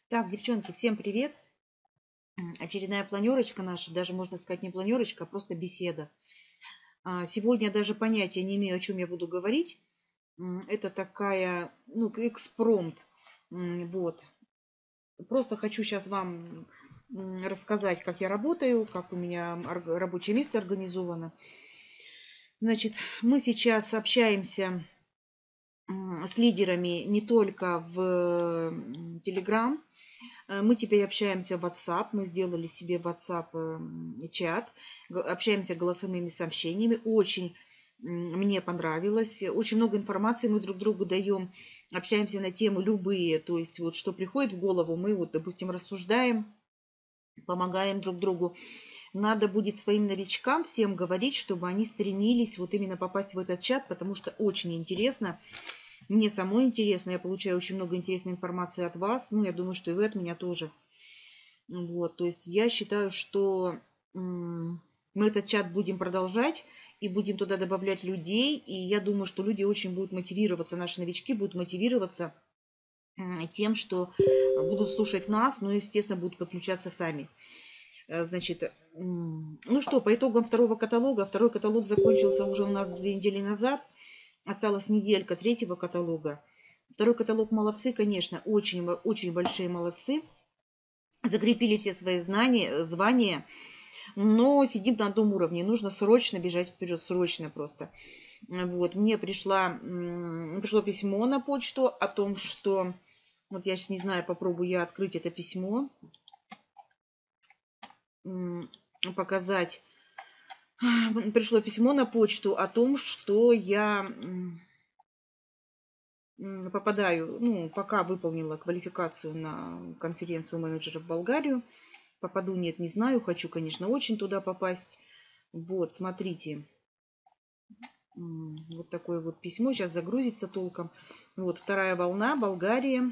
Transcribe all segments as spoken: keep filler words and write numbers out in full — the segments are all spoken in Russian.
Так, девчонки, всем привет. М, Очередная планерочка наша, даже можно сказать не планерочка, а просто беседа. А, Сегодня даже понятия не имею, о чем я буду говорить. М, Это такая, ну, к- экспромт. М, Вот. Просто хочу сейчас вам м, рассказать, как я работаю, как у меня орг- рабочее место организовано. Значит, мы сейчас общаемся м, с лидерами не только в м, Telegram. Э, Мы теперь общаемся в WhatsApp, мы сделали себе WhatsApp м, чат, г- общаемся голосовыми сообщениями. Очень м, мне понравилось. Очень много информации мы друг другу даем, общаемся на темы любые, то есть вот что приходит в голову, мы вот, допустим, рассуждаем, помогаем друг другу. Надо будет своим новичкам всем говорить, чтобы они стремились вот именно попасть в этот чат, потому что очень интересно. Мне самой интересно, я получаю очень много интересной информации от вас, ну, я думаю, что и вы от меня тоже. Вот, то есть я считаю, что м, мы этот чат будем продолжать и будем туда добавлять людей. И я думаю, что люди очень будут мотивироваться, наши новички будут мотивироваться м, тем, что будут слушать нас, но, естественно, будут подключаться сами. Э, Значит, м, ну что, по итогам второго каталога, второй каталог закончился уже у нас две недели назад, осталась неделька третьего каталога. Второй каталог молодцы, конечно, очень, очень большие молодцы. Закрепили все свои знания, звания, но сидим на одном уровне. Нужно срочно бежать вперед, срочно просто. Вот, мне пришла, пришло письмо на почту о том, что... Вот я сейчас не знаю, попробую я открыть это письмо, показать. Пришло письмо на почту о том, что я попадаю, ну, пока выполнила квалификацию на конференцию менеджеров в Болгарию. Попаду, нет, не знаю. Хочу, конечно, очень туда попасть. Вот, смотрите. Вот такое вот письмо. Сейчас загрузится толком. Вот, вторая волна, Болгария.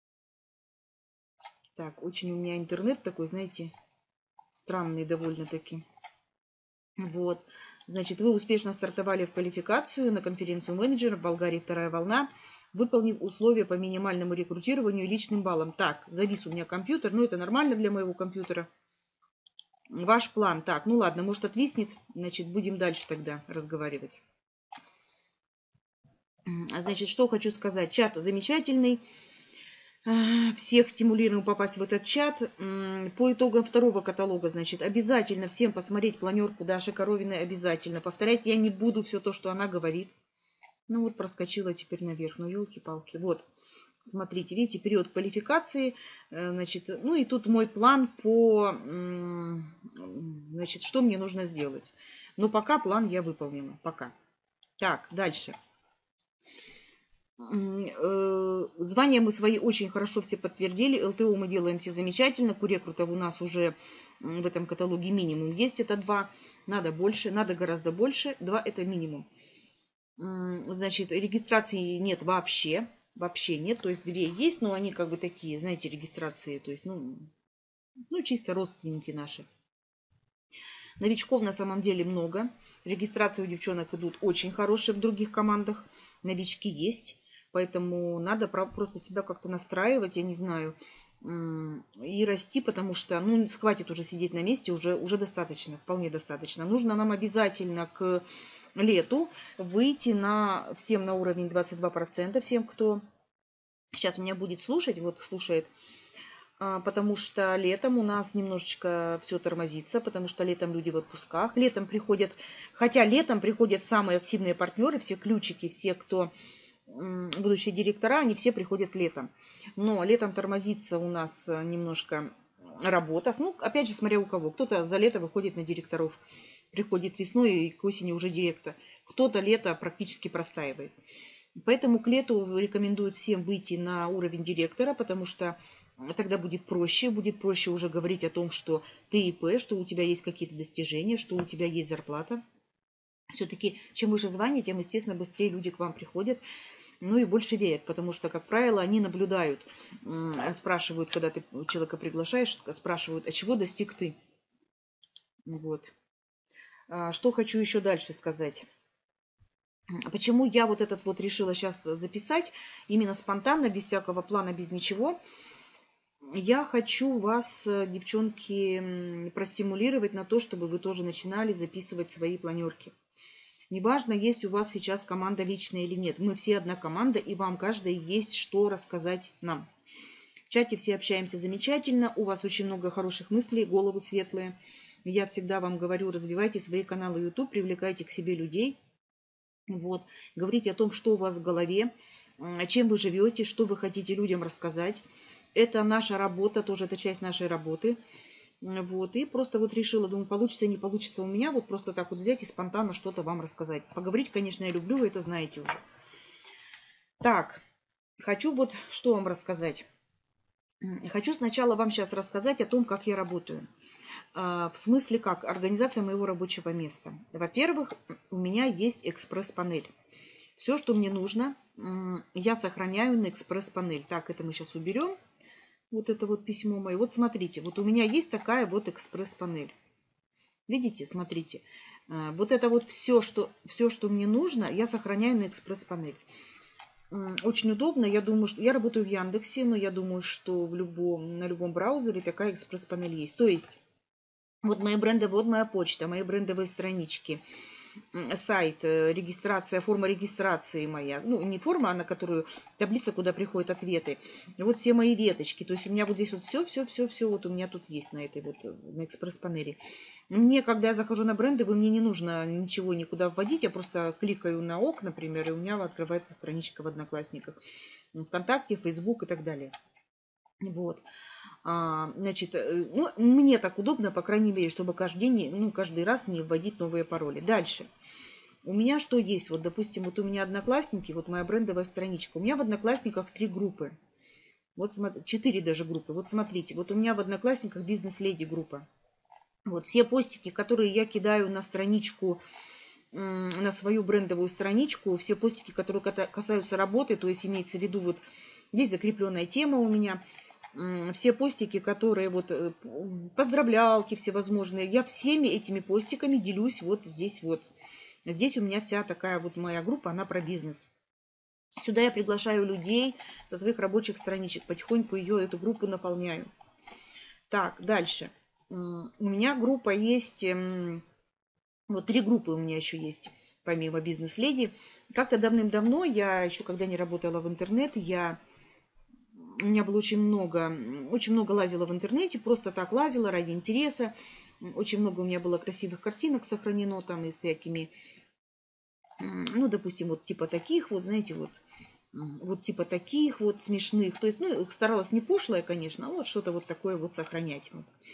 Так, очень у меня интернет такой, знаете, странный довольно-таки. Вот, значит, вы успешно стартовали в квалификацию на конференцию менеджеров в Болгарии вторая волна, выполнив условия по минимальному рекрутированию и личным баллам. Так, завис у меня компьютер, ну это нормально для моего компьютера. Ваш план. Так, ну ладно, может отвиснет, значит, будем дальше тогда разговаривать. Значит, что хочу сказать. Чат замечательный. Всех стимулируем попасть в этот чат. По итогам второго каталога, значит, обязательно всем посмотреть планерку Даши Коровиной. Обязательно. Повторять я не буду все то, что она говорит. Ну вот проскочила теперь наверх. Ну, елки-палки. Вот. Смотрите, видите, период квалификации. Значит, ну и тут мой план по... Значит, что мне нужно сделать. Но пока план я выполнила. Пока. Так, дальше. Звания мы свои очень хорошо все подтвердили. ЛТО мы делаем все замечательно. Курекрутов у нас уже в этом каталоге минимум есть. Это два. Надо больше, надо гораздо больше. Два это минимум. Значит, регистрации нет вообще. Вообще нет. То есть две есть, но они как бы такие, знаете, регистрации. То есть, ну, ну чисто родственники наши. Новичков на самом деле много. Регистрации у девчонок идут очень хорошие в других командах. Новички есть. Поэтому надо просто себя как-то настраивать, я не знаю, и расти, потому что ну, хватит уже сидеть на месте, уже, уже достаточно, вполне достаточно. Нужно нам обязательно к лету выйти на, всем на уровень двадцать два процента, всем, кто сейчас меня будет слушать, вот слушает, потому что летом у нас немножечко все тормозится, потому что летом люди в отпусках. Летом приходят, хотя летом приходят самые активные партнеры, все ключики, все, кто будущие директора, они все приходят летом. Но летом тормозится у нас немножко работа. Ну, опять же, смотря у кого. Кто-то за лето выходит на директоров, приходит весной и к осени уже директор. Кто-то лето практически простаивает. Поэтому к лету рекомендуют всем выйти на уровень директора, потому что тогда будет проще, будет проще уже говорить о том, что ты ИП, что у тебя есть какие-то достижения, что у тебя есть зарплата. Все-таки чем выше звание, тем, естественно, быстрее люди к вам приходят, ну и больше верят, потому что, как правило, они наблюдают, спрашивают, когда ты человека приглашаешь, спрашивают, а чего достиг ты? Вот. Что хочу еще дальше сказать. Почему я вот этот вот решила сейчас записать, именно спонтанно, без всякого плана, без ничего? я хочу вас, девчонки, простимулировать на то, чтобы вы тоже начинали записывать свои планерки. Неважно, есть у вас сейчас команда личная или нет. Мы все одна команда, и вам каждой есть что рассказать нам. В чате все общаемся замечательно. У вас очень много хороших мыслей, головы светлые. Я всегда вам говорю, развивайте свои каналы YouTube, привлекайте к себе людей. Вот. Говорите о том, что у вас в голове, чем вы живете, что вы хотите людям рассказать. Это наша работа, тоже это часть нашей работы. Вот. И просто вот решила, думаю, получится, не получится у меня, вот просто так вот взять и спонтанно что-то вам рассказать. Поговорить, конечно, я люблю, вы это знаете уже. Так, хочу вот что вам рассказать. Хочу сначала вам сейчас рассказать о том, как я работаю. В смысле как? Организация моего рабочего места. Во-первых, у меня есть экспресс-панель. Все, что мне нужно, я сохраняю на экспресс-панель. Так, это мы сейчас уберем. Вот это вот письмо мое. Вот смотрите, вот у меня есть такая вот экспресс-панель. Видите, смотрите. Вот это вот все, что, все, что мне нужно, я сохраняю на экспресс-панель. Очень удобно. Я думаю, что я работаю в Яндексе, но я думаю, что в любом, на любом браузере такая экспресс-панель есть. То есть, вот мои бренды, вот моя почта, мои брендовые странички, сайт, регистрация, форма регистрации моя. Ну, не форма, а на которую таблица, куда приходят ответы. Вот все мои веточки. То есть у меня вот здесь вот все, все, все, все вот у меня тут есть на этой вот, на экспресс-панели. Мне, когда я захожу на бренды, вы мне не нужно ничего никуда вводить. Я просто кликаю на ок, например, и у меня открывается страничка в Одноклассниках, ВКонтакте, Фейсбук и так далее. Вот. А, значит, ну, мне так удобно, по крайней мере, чтобы каждый день, ну, каждый раз не вводить новые пароли. Дальше. У меня что есть? Вот, допустим, вот у меня Одноклассники, вот моя брендовая страничка. У меня в Одноклассниках три группы. Вот, четыре даже группы. Вот смотрите, вот у меня в Одноклассниках бизнес-леди группа. Вот все постики, которые я кидаю на страничку, на свою брендовую страничку, все постики, которые касаются работы, то есть имеется в виду, вот здесь закрепленная тема у меня, все постики, которые вот поздравлялки всевозможные, я всеми этими постиками делюсь вот здесь вот. Здесь у меня вся такая вот моя группа, она про бизнес. Сюда я приглашаю людей со своих рабочих страничек, потихоньку ее, эту группу наполняю. Так, дальше. У меня группа есть, вот три группы у меня еще есть, помимо бизнес-леди. Как-то давным-давно, я еще когда не работала в интернет, я... У меня было очень много, очень много лазила в интернете, просто так лазила ради интереса. Очень много у меня было красивых картинок сохранено там и всякими, ну, допустим, вот типа таких, вот, знаете, вот, вот типа таких вот смешных. То есть, ну, старалась не пошлая, конечно, а вот что-то вот такое вот сохранять.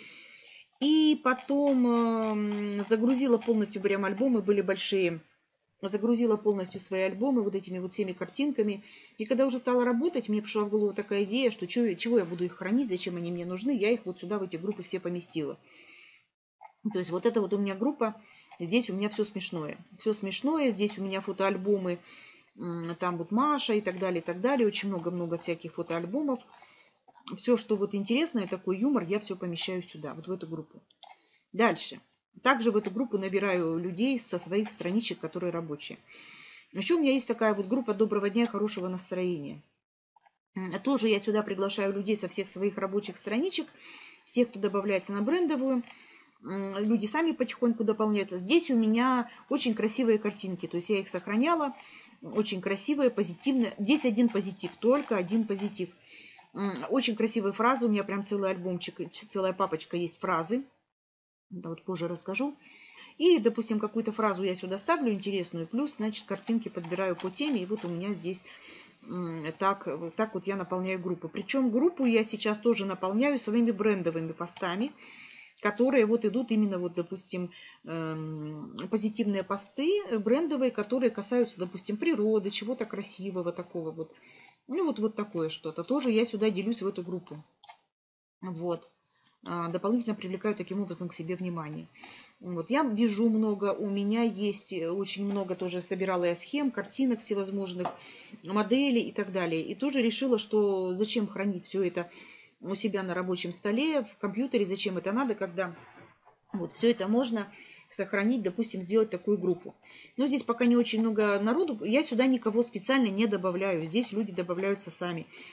И потом загрузила полностью прям альбомы, были большие. Загрузила полностью свои альбомы вот этими вот всеми картинками. И когда уже стала работать, мне пришла в голову такая идея, что чего, чего я буду их хранить, зачем они мне нужны. Я их вот сюда, в эти группы все поместила. То есть вот это вот у меня группа. Здесь у меня все смешное. Все смешное. Здесь у меня фотоальбомы. Там вот Маша и так далее, и так далее. Очень много-много всяких фотоальбомов. Все, что вот интересное, такой юмор, я все помещаю сюда, вот в эту группу. Дальше. Также в эту группу набираю людей со своих страничек, которые рабочие. Еще у меня есть такая вот группа «Доброго дня, хорошего настроения». Тоже я сюда приглашаю людей со всех своих рабочих страничек, всех, кто добавляется на брендовую. Люди сами потихоньку дополняются. Здесь у меня очень красивые картинки, то есть я их сохраняла. Очень красивые, позитивные. Здесь один позитив, только один позитив. Очень красивые фразы, у меня прям целый альбомчик, целая папочка есть фразы. Да, вот позже расскажу. И, допустим, какую-то фразу я сюда ставлю интересную, плюс, значит, картинки подбираю по теме, и вот у меня здесь так, так вот я наполняю группу. Причем группу я сейчас тоже наполняю своими брендовыми постами, которые вот идут именно, вот, допустим, позитивные посты брендовые, которые касаются, допустим, природы, чего-то красивого такого вот. Ну, вот, вот такое что-то. Тоже я сюда делюсь в эту группу. Вот. Дополнительно привлекаю таким образом к себе внимание. Вот. Я вяжу много, у меня есть очень много, тоже собирала я схем, картинок всевозможных, моделей и так далее. И тоже решила, что зачем хранить все это у себя на рабочем столе, в компьютере, зачем это надо, когда вот все это можно сохранить, допустим, сделать такую группу. Но здесь пока не очень много народу, я сюда никого специально не добавляю, здесь люди добавляются сами.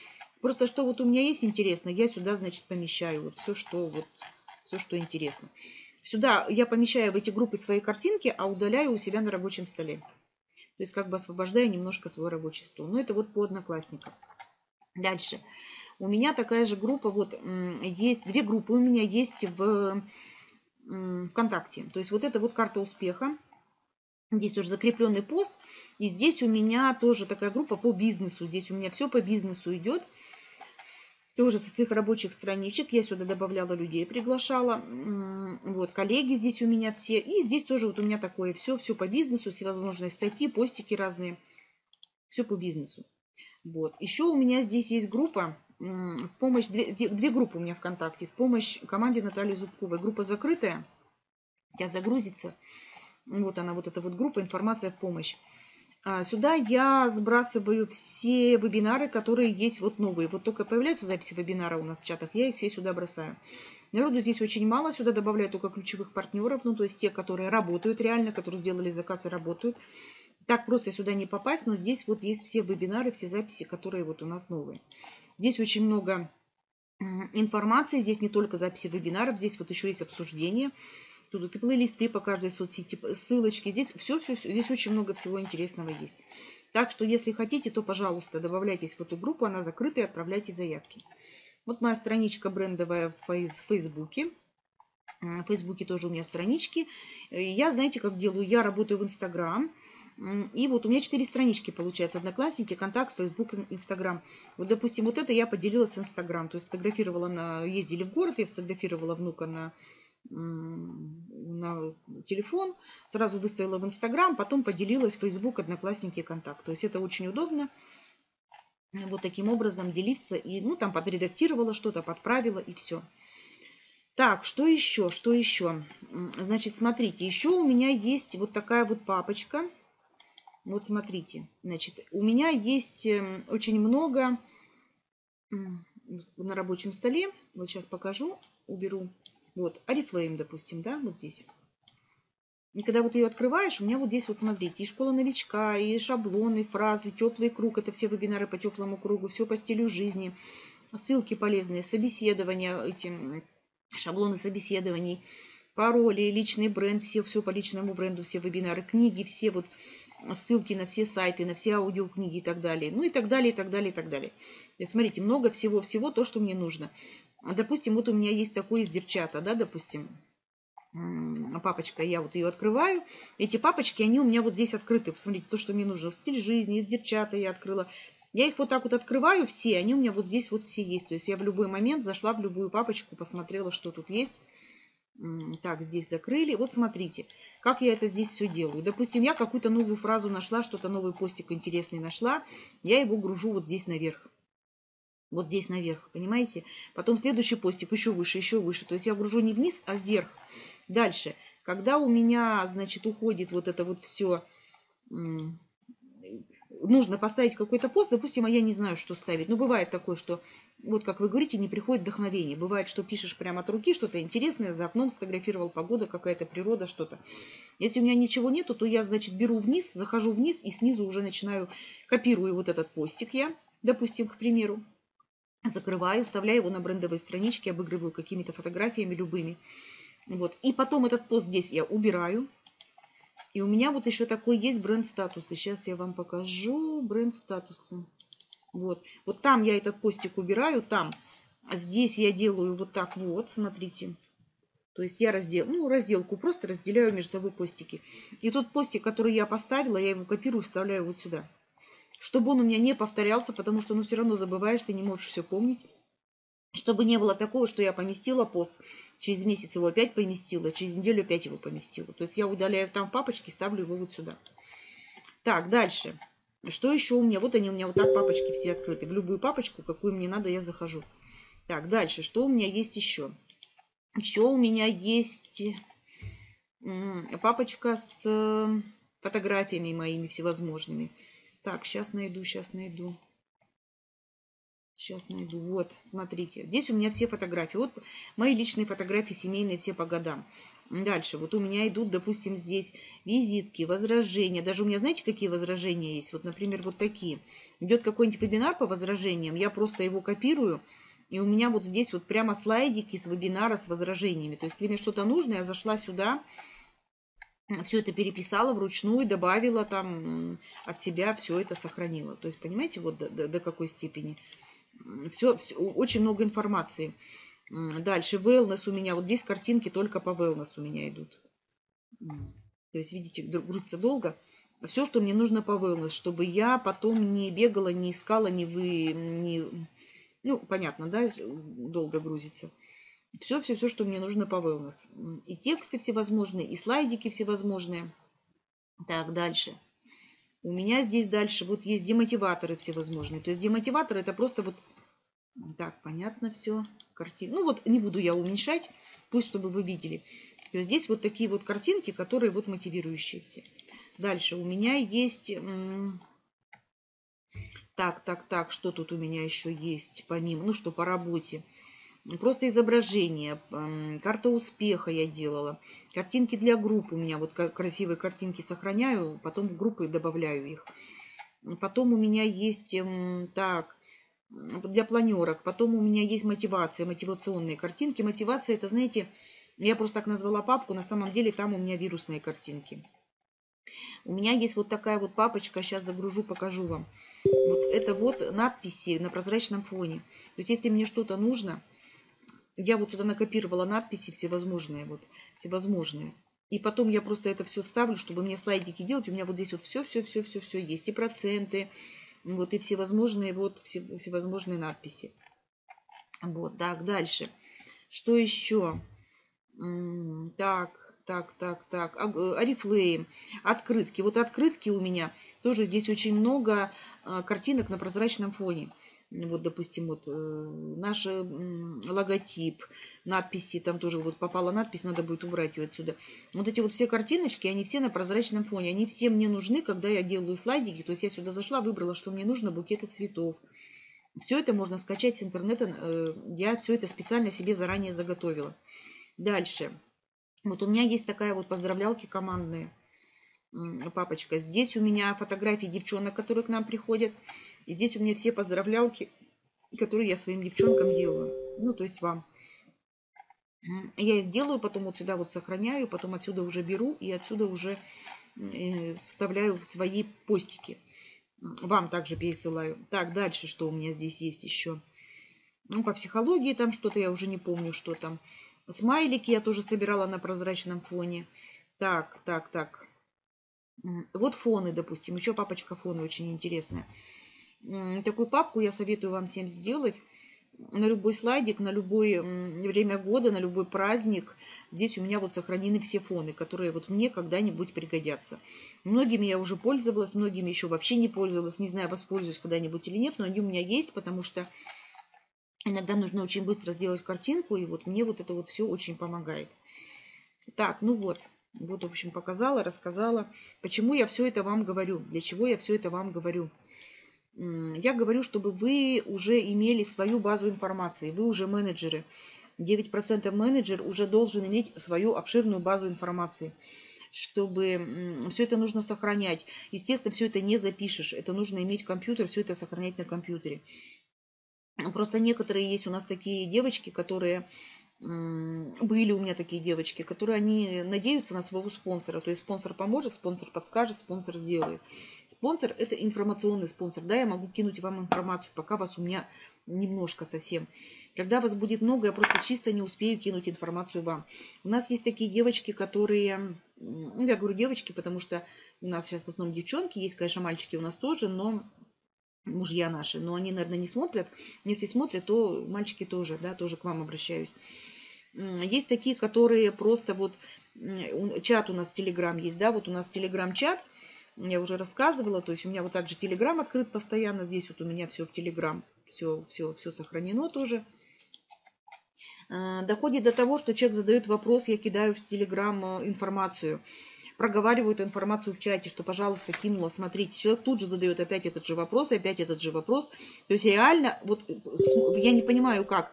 Просто что вот у меня есть интересно, я сюда, значит, помещаю вот все, что вот, все, что интересно. Сюда я помещаю в эти группы свои картинки, а удаляю у себя на рабочем столе. То есть как бы освобождаю немножко свой рабочий стол. Ну, это вот по одноклассникам. Дальше. У меня такая же группа, вот есть, две группы у меня есть в ВКонтакте. То есть вот это вот карта успеха. Здесь тоже закрепленный пост. И здесь у меня тоже такая группа по бизнесу. Здесь у меня все по бизнесу идет. Тоже со своих рабочих страничек. Я сюда добавляла людей, приглашала. Вот, коллеги здесь у меня все. И здесь тоже вот у меня такое все, все по бизнесу, всевозможные статьи, постики разные. Все по бизнесу. Вот. Еще у меня здесь есть группа, в помощь, две, две группы у меня ВКонтакте. В помощь команде Натальи Зубковой. Группа закрытая. Сейчас загрузится. Вот она, вот эта вот группа «Информация в помощь». Сюда я сбрасываю все вебинары, которые есть вот новые. Вот только появляются записи вебинара у нас в чатах, я их все сюда бросаю. Народу здесь очень мало, сюда добавляю только ключевых партнеров, ну то есть те, которые работают реально, которые сделали заказ и работают. Так просто сюда не попасть, но здесь вот есть все вебинары, все записи, которые вот у нас новые. Здесь очень много информации, здесь не только записи вебинаров, здесь вот еще есть обсуждение. Тут и плейлисты по каждой соцсети, ссылочки. Здесь все, все, все, здесь очень много всего интересного есть. Так что, если хотите, то, пожалуйста, добавляйтесь в эту группу. Она закрыта и отправляйте заявки. Вот моя страничка брендовая в Фейсбуке. В Фейсбуке тоже у меня странички. Я, знаете, как делаю? Я работаю в Инстаграм. И вот у меня четыре странички получается. Одноклассники, Контакт, Фейсбук, Инстаграм. Вот, допустим, вот это я поделилась в Инстаграм. То есть сфотографировала на... Ездили в город, я сфотографировала внука на... на телефон, сразу выставила в Инстаграм, потом поделилась в Фейсбук, Одноклассники, Контакт. То есть это очень удобно. Вот таким образом делиться. И, ну, там подредактировала что-то, подправила и все. Так, что еще? Что еще? Значит, смотрите, еще у меня есть вот такая вот папочка. Вот смотрите. Значит, у меня есть очень много на рабочем столе. Вот сейчас покажу, уберу. Вот, Oriflame, допустим, да, вот здесь. И когда вот ее открываешь, у меня вот здесь вот, смотрите, и школа новичка, и шаблоны, фразы, теплый круг, это все вебинары по теплому кругу, все по стилю жизни, ссылки полезные, собеседования, эти шаблоны собеседований, пароли, личный бренд, все, все по личному бренду, все вебинары, книги, все вот ссылки на все сайты, на все аудиокниги и так далее. Ну и так далее, и так далее, и так далее. То есть, смотрите, много всего-всего, то, что мне нужно. Допустим, вот у меня есть такой из Дирчата, да, допустим, папочка, я вот ее открываю. Эти папочки, они у меня вот здесь открыты. Посмотрите, то, что мне нужно. Стиль жизни, из Дирчата я открыла. Я их вот так вот открываю все, они у меня вот здесь вот все есть. То есть я в любой момент зашла в любую папочку, посмотрела, что тут есть. Так, здесь закрыли. Вот смотрите, как я это здесь все делаю. Допустим, я какую-то новую фразу нашла, что-то новый постик интересный нашла. Я его гружу вот здесь наверх. Вот здесь наверх, понимаете? Потом следующий постик еще выше, еще выше. То есть я гружу не вниз, а вверх. Дальше. Когда у меня, значит, уходит вот это вот все... Нужно поставить какой-то пост, допустим, а я не знаю, что ставить. Ну, бывает такое, что, вот как вы говорите, не приходит вдохновение. Бывает, что пишешь прямо от руки, что-то интересное, за окном сфотографировал, погода, какая-то природа, что-то. Если у меня ничего нету, то я, значит, беру вниз, захожу вниз и снизу уже начинаю, копирую вот этот постик я, допустим, к примеру. Закрываю, вставляю его на брендовые странички, обыгрываю какими-то фотографиями любыми. Вот. И потом этот пост здесь я убираю. И у меня вот еще такой есть бренд-статусы. Сейчас я вам покажу бренд-статусы. Вот. Вот там я этот постик убираю, там. А здесь я делаю вот так вот, смотрите. То есть я раздел, ну, разделку просто разделяю между собой постики. И тот постик, который я поставила, я его копирую и вставляю вот сюда. Чтобы он у меня не повторялся, потому что, ну, все равно забываешь, ты не можешь все помнить. Чтобы не было такого, что я поместила пост, через месяц его опять поместила, через неделю опять его поместила. То есть я удаляю там папочки, ставлю его вот сюда. Так, дальше. Что еще у меня? Вот они у меня вот так папочки все открыты. В любую папочку, какую мне надо, я захожу. Так, дальше. Что у меня есть еще? Еще у меня есть папочка с фотографиями моими всевозможными. Так, сейчас найду, сейчас найду. Сейчас найду. Вот, смотрите. Здесь у меня все фотографии. Вот мои личные фотографии семейные, все по годам. Дальше, вот у меня идут, допустим, здесь визитки, возражения. Даже у меня, знаете, какие возражения есть? Вот, например, вот такие. Идет какой-нибудь вебинар по возражениям, я просто его копирую, и у меня вот здесь вот прямо слайдики с вебинара с возражениями. То есть, если мне что-то нужно, я зашла сюда, все это переписала вручную, добавила там от себя, все это сохранила. То есть, понимаете, вот до, до, до какой степени. Все, все, очень много информации. Дальше, wellness у меня, вот здесь картинки только по wellness у меня идут. То есть, видите, грузится долго. Все, что мне нужно по wellness, чтобы я потом не бегала, не искала, не вы... Не... Ну, понятно, да, долго грузится. Все, все, все, что мне нужно по wellness. И тексты всевозможные, и слайдики всевозможные. Так, дальше. У меня здесь дальше вот есть демотиваторы всевозможные. То есть демотиваторы это просто вот... Так, понятно все. Картин. Ну вот не буду я уменьшать, пусть чтобы вы видели. То есть здесь вот такие вот картинки, которые вот мотивирующие все. Дальше у меня есть... Так, так, так, что тут у меня еще есть помимо? Ну что, по работе. Просто изображение, карта успеха я делала. Картинки для групп у меня. Вот красивые картинки сохраняю, потом в группы добавляю их. Потом у меня есть... Так... для планерок. Потом у меня есть мотивация, мотивационные картинки. Мотивация, это, знаете, я просто так назвала папку, на самом деле там у меня вирусные картинки. У меня есть вот такая вот папочка, сейчас загружу, покажу вам. Вот это вот надписи на прозрачном фоне. То есть, если мне что-то нужно, я вот сюда накопировала надписи всевозможные, вот, всевозможные. И потом я просто это все вставлю, чтобы мне слайдики делать. У меня вот здесь вот все-все-все-все-все есть. И проценты, вот, и всевозможные, вот, все, всевозможные надписи. Вот, так, дальше. Что еще? Так, так, так, так. Oriflame, открытки. Вот открытки у меня тоже здесь очень много картинок на прозрачном фоне. Вот, допустим, вот наш логотип, надписи, там тоже вот попала надпись, надо будет убрать ее отсюда. Вот эти вот все картиночки, они все на прозрачном фоне. Они все мне нужны, когда я делаю слайдики. То есть я сюда зашла, выбрала, что мне нужно, букеты цветов. Все это можно скачать с интернета. Я все это специально себе заранее заготовила. Дальше. Вот у меня есть такая вот поздравлялки командные. Папочка. Здесь у меня фотографии девчонок, которые к нам приходят. И здесь у меня все поздравлялки, которые я своим девчонкам делаю. Ну, то есть вам. Я их делаю, потом вот сюда вот сохраняю, потом отсюда уже беру и отсюда уже вставляю в свои постики. Вам также пересылаю. Так, дальше что у меня здесь есть еще? Ну, по психологии там что-то, я уже не помню, что там. Смайлики я тоже собирала на прозрачном фоне. Так, так, так. Вот фоны, допустим. Еще папочка фоны очень интересная. Такую папку я советую вам всем сделать. На любой слайдик, на любое время года, на любой праздник. Здесь у меня вот сохранены все фоны, которые вот мне когда-нибудь пригодятся. Многими я уже пользовалась, многими еще вообще не пользовалась. Не знаю, воспользуюсь когда-нибудь или нет, но они у меня есть, потому что иногда нужно очень быстро сделать картинку, и вот мне вот это вот все очень помогает. Так, ну вот. Вот, в общем, показала, рассказала. Почему я все это вам говорю? Для чего я все это вам говорю? Я говорю, чтобы вы уже имели свою базу информации. Вы уже менеджеры. девять процентов менеджер уже должен иметь свою обширную базу информации. Чтобы все это нужно сохранять. Естественно, все это не запишешь. Это нужно иметь компьютер, все это сохранять на компьютере. Просто некоторые есть у нас такие девочки, которые... Были у меня такие девочки, которые они надеются на своего спонсора. То есть спонсор поможет, спонсор подскажет, спонсор сделает. Спонсор – это информационный спонсор. Да, я могу кинуть вам информацию, пока вас у меня немножко совсем. Когда вас будет много, я просто чисто не успею кинуть информацию вам. У нас есть такие девочки, которые... Ну, я говорю девочки, потому что у нас сейчас в основном девчонки. Есть, конечно, мальчики у нас тоже, но... Мужья наши, но они, наверное, не смотрят. Если смотрят, то мальчики тоже, да, тоже к вам обращаюсь. Есть такие, которые просто вот, чат у нас, Телеграм есть, да, вот у нас Телеграм-чат, я уже рассказывала, то есть у меня вот также Телеграм открыт постоянно, здесь вот у меня все в Телеграм, все, все, все сохранено тоже. Доходит до того, что человек задает вопрос, я кидаю в Телеграм информацию. Проговаривают информацию в чате, что, пожалуйста, кинула, смотрите. Человек тут же задает опять этот же вопрос, опять этот же вопрос. То есть реально, вот я не понимаю как.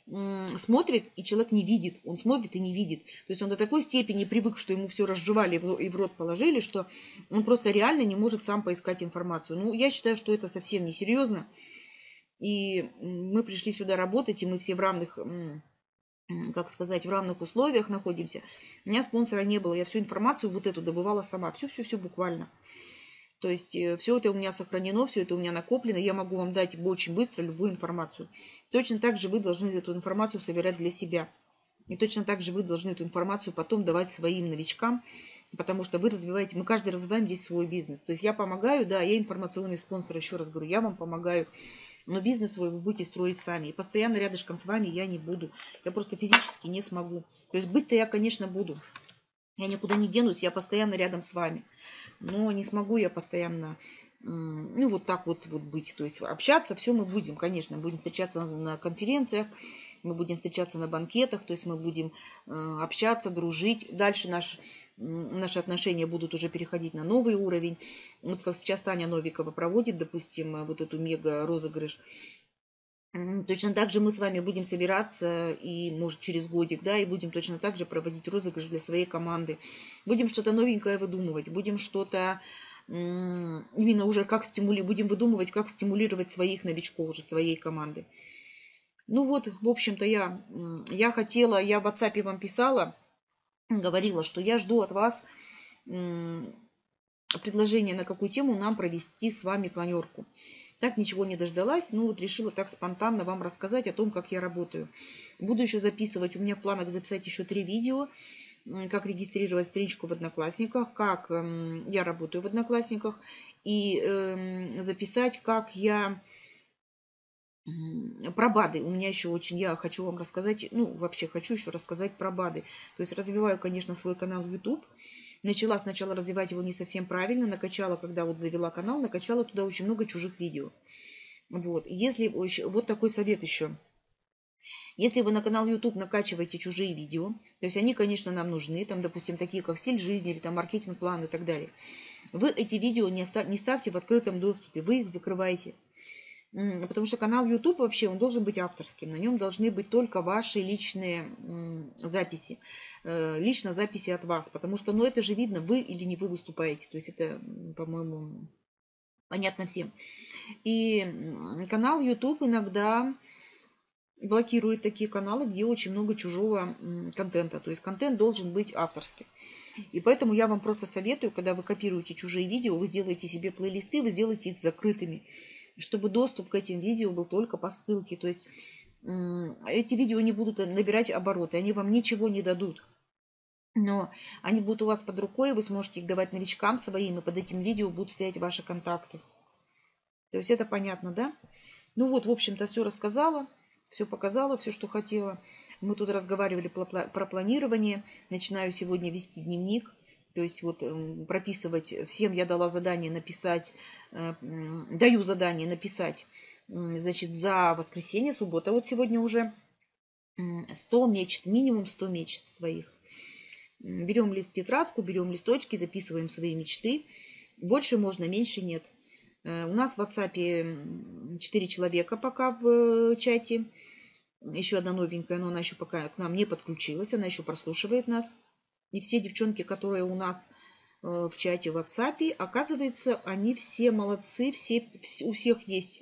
смотрит, и человек не видит. Он смотрит и не видит. То есть он до такой степени привык, что ему все разжевали и в рот положили, что он просто реально не может сам поискать информацию. Ну, я считаю, что это совсем несерьезно. И мы пришли сюда работать, и мы все в равных, как сказать, в равных условиях находимся. У меня спонсора не было. Я всю информацию вот эту добывала сама. Все-все-все буквально. То есть все это у меня сохранено, все это у меня накоплено. Я могу вам дать очень быстро любую информацию. Точно так же вы должны эту информацию собирать для себя. И точно так же вы должны эту информацию потом давать своим новичкам, потому что вы развиваете, мы каждый развиваем здесь свой бизнес. То есть я помогаю, да, я информационный спонсор, еще раз говорю, я вам помогаю. Но бизнес свой вы будете строить сами. И постоянно рядышком с вами я не буду. Я просто физически не смогу. То есть быть-то я, конечно, буду. Я никуда не денусь, я постоянно рядом с вами. Но не смогу я постоянно, ну, вот так вот, вот быть. То есть общаться все мы будем, конечно. Будем встречаться на, на конференциях, мы будем встречаться на банкетах, то есть мы будем э, общаться, дружить. Дальше наш, наши отношения будут уже переходить на новый уровень. Вот как сейчас Таня Новикова проводит, допустим, вот эту мега-розыгрыш. Точно так же мы с вами будем собираться и, может, через годик, да, и будем точно так же проводить розыгрыш для своей команды. Будем что-то новенькое выдумывать, будем что-то именно уже как стимулировать, будем выдумывать, как стимулировать своих новичков уже, своей команды. Ну вот, в общем-то, я, я хотела, я в WhatsApp вам писала, говорила, что я жду от вас предложения, на какую тему нам провести с вами планерку. Так ничего не дождалась, ну вот решила так спонтанно вам рассказать о том, как я работаю. Буду еще записывать, у меня в планах записать еще три видео, как регистрировать страничку в Одноклассниках, как я работаю в Одноклассниках, и записать, как я... Про БАДы. У меня еще очень, я хочу вам рассказать, ну вообще хочу еще рассказать про БАДы. То есть развиваю, конечно, свой канал YouTube. Начала сначала развивать его не совсем правильно, накачала, когда вот завела канал, накачала туда очень много чужих видео. Вот, если, вот такой совет еще. Если вы на канал YouTube накачиваете чужие видео, то есть они, конечно, нам нужны, там, допустим, такие как стиль жизни или там маркетинг-план и так далее, вы эти видео не, оста- не ставьте в открытом доступе, вы их закрываете. Потому что канал YouTube вообще, он должен быть авторским. На нем должны быть только ваши личные записи. Лично записи от вас. Потому что, ну, это же видно, вы или не вы выступаете. То есть это, по-моему, понятно всем. И канал YouTube иногда блокирует такие каналы, где очень много чужого контента. То есть контент должен быть авторским. И поэтому я вам просто советую, когда вы копируете чужие видео, вы сделаете себе плейлисты, вы сделаете их закрытыми, чтобы доступ к этим видео был только по ссылке. То есть эти видео не будут набирать обороты, они вам ничего не дадут. Но они будут у вас под рукой, вы сможете их давать новичкам своим, и под этим видео будут стоять ваши контакты. То есть это понятно, да? Ну вот, в общем-то, все рассказала, все показала, все, что хотела. Мы тут разговаривали про планирование. Начинаю сегодня вести дневник. То есть вот прописывать, всем я дала задание написать, даю задание написать, значит, за воскресенье, суббота, вот сегодня уже сто мечт, минимум сто мечт своих. Берем лист, тетрадку, берем листочки, записываем свои мечты. Больше можно, меньше нет. У нас в WhatsApp четыре человека пока в чате. Еще одна новенькая, но она еще пока к нам не подключилась, она еще прослушивает нас. И все девчонки, которые у нас в чате в WhatsApp, оказывается, они все молодцы, все, у всех есть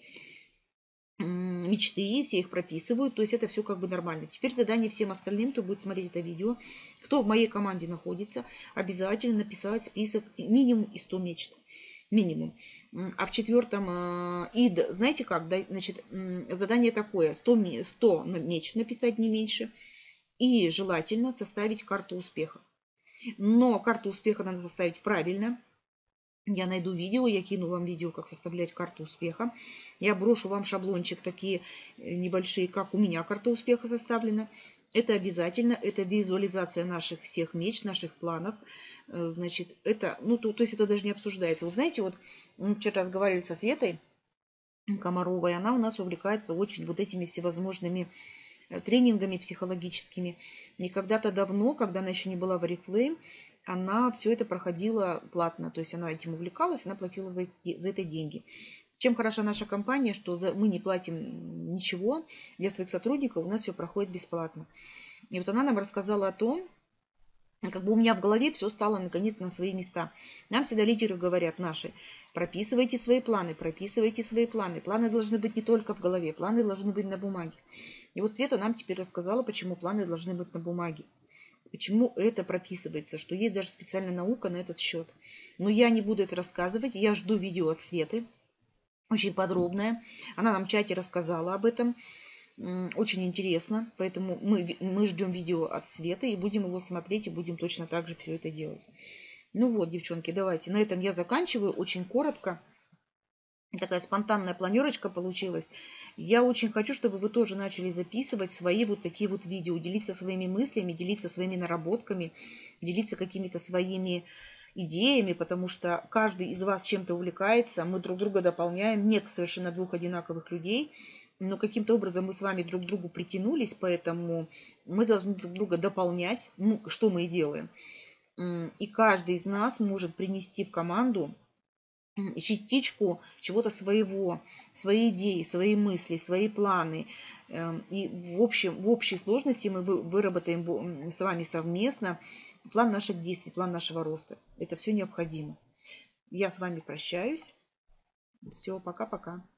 мечты, все их прописывают, то есть это все как бы нормально. Теперь задание всем остальным, кто будет смотреть это видео, кто в моей команде находится, обязательно написать список минимум из сто мечт. Минимум. А в четвертом, и знаете как, значит, задание такое, сто, сто мечт написать не меньше, и желательно составить карту успеха. Но карту успеха надо составить правильно. Я найду видео, я кину вам видео, как составлять карту успеха. Я брошу вам шаблончик, такие небольшие, как у меня карта успеха составлена. Это обязательно, это визуализация наших всех мечт, наших планов. Значит, это, ну, то, то есть это даже не обсуждается. Вы знаете, вот мы вчера разговаривали со Светой Комаровой, она у нас увлекается очень вот этими всевозможными тренингами психологическими. И когда-то давно, когда она еще не была в Oriflame, она все это проходила платно. То есть она этим увлекалась, она платила за, за это деньги. Чем хороша наша компания, что за, мы не платим ничего для своих сотрудников, у нас все проходит бесплатно. И вот она нам рассказала о том, как бы у меня в голове все стало наконец-то на свои места. Нам всегда лидеры говорят наши: прописывайте свои планы, прописывайте свои планы. Планы должны быть не только в голове, планы должны быть на бумаге. И вот Света нам теперь рассказала, почему планы должны быть на бумаге. Почему это прописывается, что есть даже специальная наука на этот счет. Но я не буду это рассказывать, я жду видео от Светы, очень подробное. Она нам в чате рассказала об этом. Очень интересно, поэтому мы, мы ждем видео от Светы и будем его смотреть, и будем точно так же все это делать. Ну вот, девчонки, давайте. На этом я заканчиваю. Очень коротко. Такая спонтанная планерочка получилась. Я очень хочу, чтобы вы тоже начали записывать свои вот такие вот видео, делиться своими мыслями, делиться своими наработками, делиться какими-то своими идеями, потому что каждый из вас чем-то увлекается, мы друг друга дополняем. Нет совершенно двух одинаковых людей, но каким-то образом мы с вами друг к другу притянулись, поэтому мы должны друг друга дополнять, ну, что мы и делаем. И каждый из нас может принести в команду частичку чего-то своего, свои идеи, свои мысли, свои планы. И в, общем, в общей сложности мы выработаем с вами совместно план наших действий, план нашего роста. Это все необходимо. Я с вами прощаюсь. Все, пока-пока.